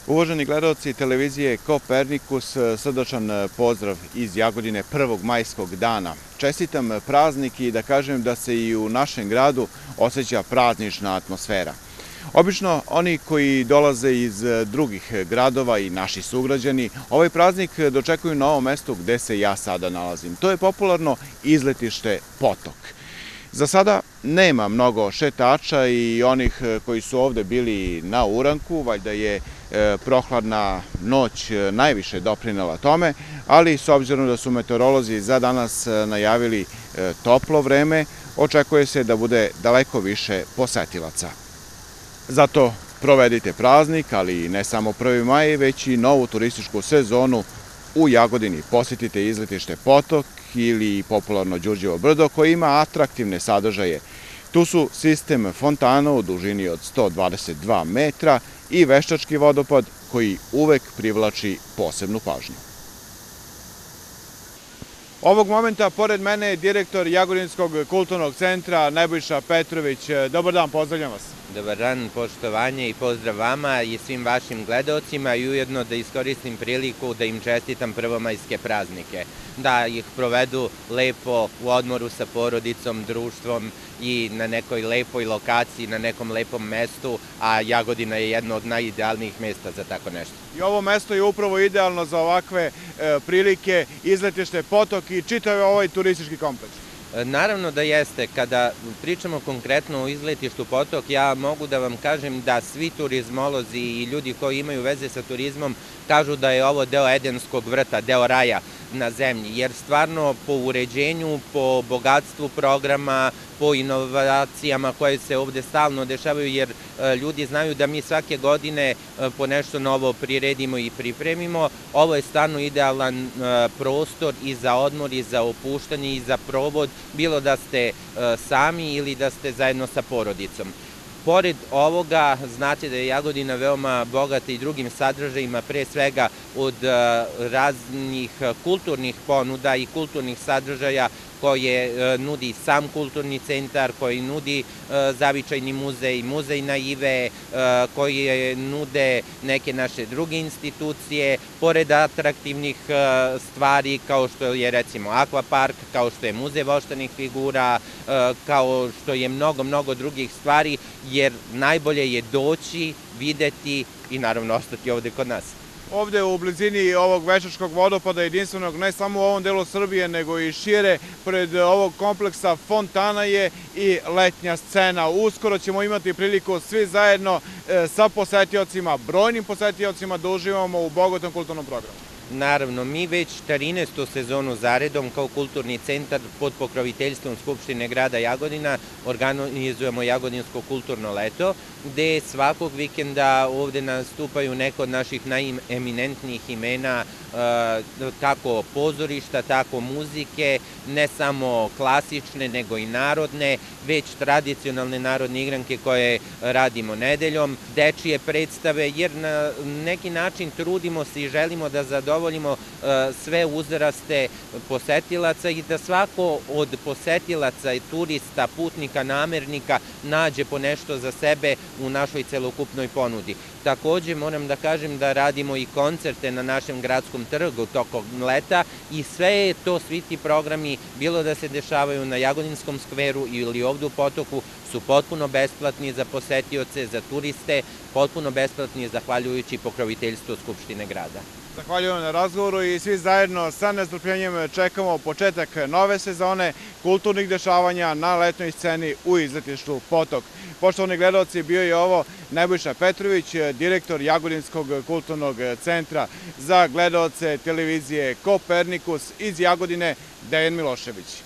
Uvaženi gledaoci televizije Kopernikus, srdačan pozdrav iz Jagodine 1. majskog dana. Čestitam praznik i da kažem da se i u našem gradu osjeća praznična atmosfera. Obično oni koji dolaze iz drugih gradova i naši sugrađani ovaj praznik dočekuju na ovom mestu gde se ja sada nalazim. To je popularno izletište Potok. Za sada nema mnogo šetača i onih koji su ovde bili na uranku, valjda je prohladna noć najviše doprinela tome, ali s obzirom da su meteorolozi za danas najavili toplo vreme, očekuje se da bude daleko više posetilaca. Zato provedite praznik, ali ne samo 1. maj, već i novu turističku sezonu u Jagodini. Posetite izletište Potok ili popularno Đurđevo brdo koje ima atraktivne sadržaje. Tu su sistem fontana u dužini od 122 metra i veštački vodopad koji uvek privlači posebnu pažnju. Ovog momenta pored mene je direktor Jagodinskog kulturnog centra Nebojša Petrović. Dobar dan, pozdravljam vas. Dobar dan, poštovanje i pozdrav vama i svim vašim gledaocima i ujedno da iskoristim priliku da im čestitam prvomajske praznike. Da ih provedu lepo u odmoru sa porodicom, društvom i na nekoj lepoj lokaciji, na nekom lepom mestu, a Jagodina je jedno od najidealnijih mesta za tako nešto. I ovo mesto je upravo idealno za ovakve prilike, izletište Potok i čitav ovaj turistički kompleks. Naravno da jeste. Kada pričamo konkretno o izletištu Potok, ja mogu da vam kažem da svi turizmolozi i ljudi koji imaju veze sa turizmom kažu da je ovo deo Edenskog vrta, deo raja na zemlji, jer stvarno po uređenju, po bogatstvu programa, po inovacijama koje se ovde stalno dešavaju, jer ljudi znaju da mi svake godine po nešto novo priredimo i pripremimo. Ovo je stvarno idealan prostor i za odmor, i za opuštanje, i za provod, bilo da ste sami ili da ste zajedno sa porodicom. Pored ovoga, znate da je Jagodina veoma bogata i drugim sadržajima, pre svega od raznih kulturnih ponuda i kulturnih sadržaja koje nudi sam kulturni centar, koji nudi Zavičajni muzej, muzej naive, koji nude neke naše druge institucije, pored atraktivnih stvari kao što je recimo akvapark, kao što je muzej voštanih figura, kao što je mnogo drugih stvari, jer najbolje je doći, videti i naravno ostati ovde kod nas. Ovde u blizini ovog veštačkog vodopada jedinstvenog ne samo u ovom delu Srbije nego i šire, pred ovog kompleksa fontana je i letnja scena. Uskoro ćemo imati priliku svi zajedno sa posetiocima, brojnim posetiocima da uživamo u bogatom kulturnom programu. Naravno, mi već 14. sezonu zaredom kao kulturni centar pod pokroviteljstvom Skupštine grada Jagodina organizujemo Jagodinsko kulturno leto, gde svakog vikenda ovde nastupaju neko od naših najeminentnijih imena, kako pozorišta, tako muzike, ne samo klasične, nego i narodne, već tradicionalne narodne igranke koje radimo nedeljom, dečije predstave, jer na neki način trudimo se i želimo da zadovoljimo sve uzraste posetilaca i da svako od posetilaca, turista, putnika, namernika nađe po nešto za sebe u našoj celokupnoj ponudi. Takođe moram da kažem da radimo i koncerte na našem gradskom trgu tokom leta i sve je to, svi ti programi, bilo da se dešavaju na Jagodinskom skveru ili ovde u Potoku, su potpuno besplatni za posetioce, za turiste, potpuno besplatni zahvaljujući pokroviteljstvu Skupštine grada. Zahvaljujem na razgovoru i svi zajedno sa nestrpljenjem čekamo početak nove sezone kulturnih dešavanja na letnoj sceni u izletištu Potok. Poštovani gledaoci, bio je ovo Nebojša Petrović, direktor Jagodinskog kulturnog centra. Za gledaoce televizije Kopernikus iz Jagodine, Dejan Milošević.